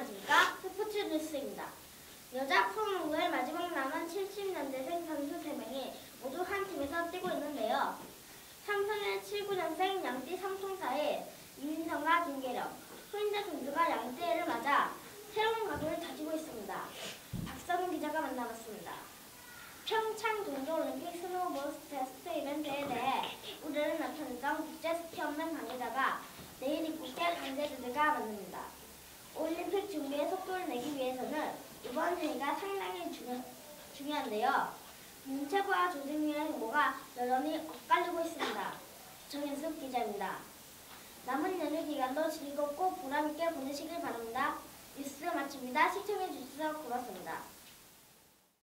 안녕하십니까. 스포츠 뉴스입니다. 여자 프로농구의 마지막 남은 70년대생 선수 3명이 모두 한 팀에서 뛰고 있는데요. 삼성의 79년생 양띠 삼총사의 이민성과 김계령, 손인재 선수가 양띠해를 맞아 새로운 각오를 다지고 있습니다. 박선우 기자가 만나봤습니다. 평창 동계올림픽 스노우보드 테스트 이벤트에 대해 우려를 나타냈던 국제스키연맹 관계자가 내일 입국할 관계자들과 만납니다. 올림픽 준비에 속도를 내기 위해서는 이번 회의가 상당히 중요한데요. 문체부와 조직위의 정보가 여전히 엇갈리고 있습니다. 정현숙 기자입니다. 남은 연휴 기간도 즐겁고 보람있게 보내시길 바랍니다. 뉴스 마칩니다. 시청해주셔서 고맙습니다.